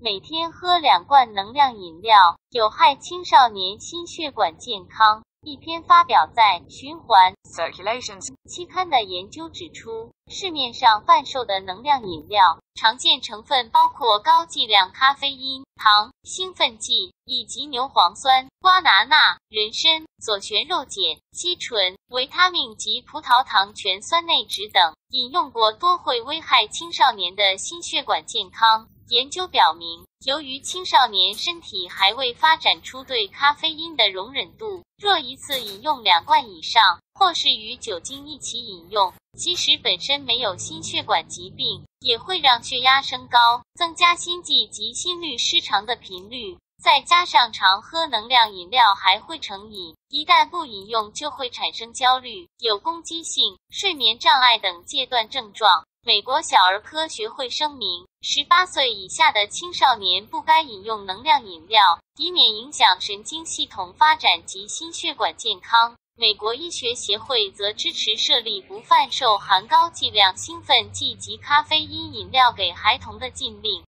每天喝2罐能量饮料有害青少年心血管健康。一篇发表在《循环 Circulation》 期刊的研究指出，市面上贩售的能量饮料常见成分包括高剂量咖啡因、糖、兴奋剂以及牛磺酸、瓜拿钠、人参、左旋肉碱、肌醇、维他命及葡萄糖醛酸内酯等，饮用过多会危害青少年的心血管健康。研究表明，由于青少年身体还未发展出对咖啡因的容忍度，若一次饮用2罐以上，或是与酒精一起饮用，即使本身没有心血管疾病，也会让血压升高，增加心悸及心律失常的频率。再加上常喝能量饮料还会成瘾，一旦不饮用就会产生焦虑、有攻击性、睡眠障碍等戒断症状。美国小儿科学会声明，18岁以下的青少年不该饮用能量饮料，以免影响神经系统发展及心血管健康。美国医学协会则支持设立不贩售含高剂量兴奋剂及咖啡因饮料给孩童的禁令。